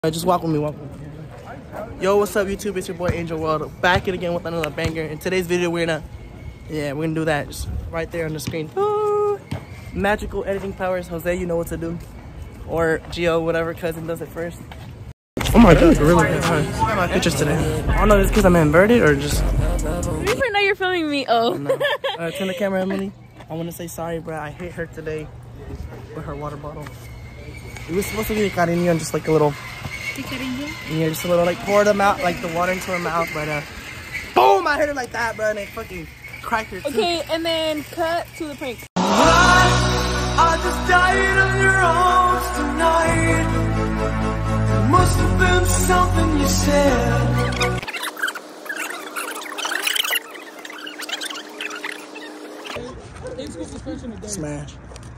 Just walk with me, walk with me. Yo, what's up YouTube? It's your boy Angel World, back it again with another banger. In today's video, we're gonna do that just right there on the screen. Magical editing powers. Jose, you know what to do. Or Gio, whatever cousin does it first. Oh my god, really good time. Look at my pictures today. I don't know, is this because I'm inverted or just... You know you're filming me, oh. No. Turn the camera, Emily. I want to say sorry, bro. I hit her today with her water bottle. It was supposed to be cariño and just like a little... Yeah, just a little like pour them out, like the water into her mouth, but boom! I hit her like that, bro, and it fucking cracked her tooth. Okay, and then cut to the prank. I just died of your arms tonight. It must have been something you said. Smash.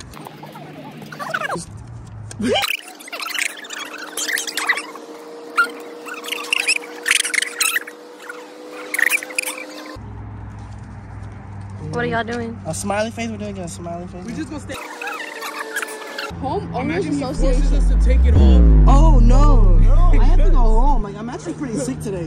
What are y'all doing? A smiley face? We're doing a smiley face? We just gonna stay Home owners association. Forces us to take it all. Oh no! I have to go home. Like I'm actually pretty sick today.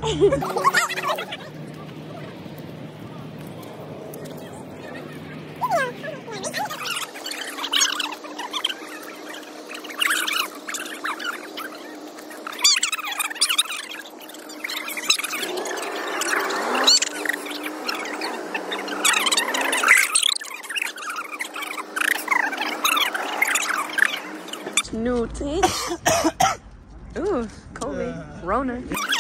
New teeth. Ooh, COVID. Rona.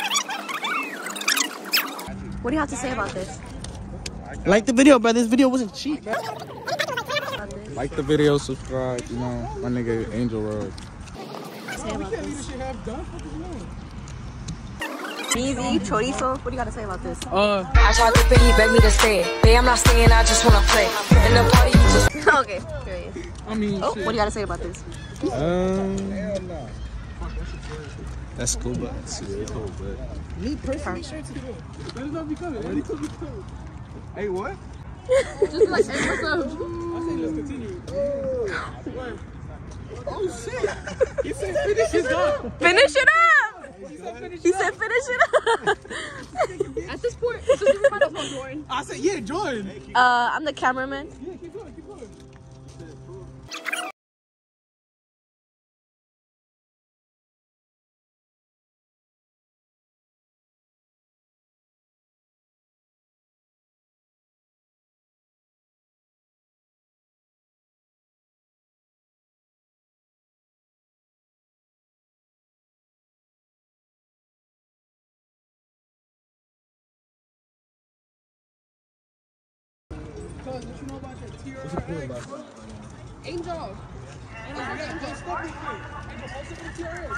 What do you have to say about this? Like the video, bro. This video wasn't cheap, bro. Like the video, subscribe, you know, my nigga Angel World. Say about this. Easy, chorizo. What do you got to say about this? I tried to think he begged me to stay. Babe, I'm not staying, I just wanna play. In the party, you just... Okay, period. I mean, what do you got to say about this? That's cool, but it's cool, but... Me personally. Let us not be coming. Let us not be coming. Hey, what? Just like, hey, what's up? I say let's continue. Oh shit! He said finish it up. Finish it up! He said finish it up. At this point, just give me my phone, Jordan. I said yeah, join. I'm the cameraman. Yeah, keep going, keep going. What you know about your TRX? Angel. Angel, stop this thing. Angel, post it with TRX.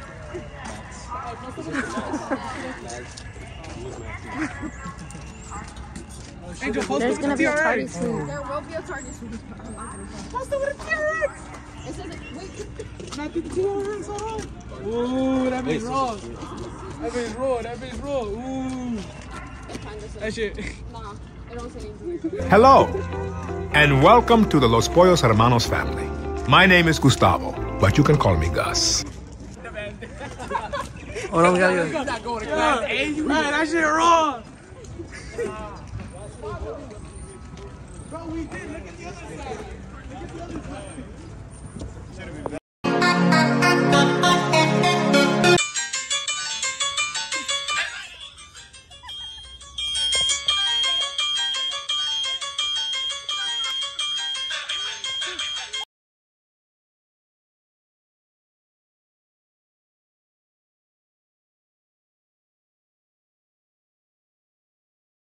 Angel, post There's it gonna with be a party TRX. soon. There will be a target soon. Post it with a TRX. It says, wait. Not the TRX, alright? Ooh, that bitch raw. That bitch raw, that bitch raw. Ooh. That shit. Nah, I don't say anything. Hello, and welcome to the Los Pollos Hermanos family. My name is Gustavo, but you can call me Gus. Hold on, we gotta go. Hey, you right, that shit raw. Bro, we did. Look at the other side. Look at the other side.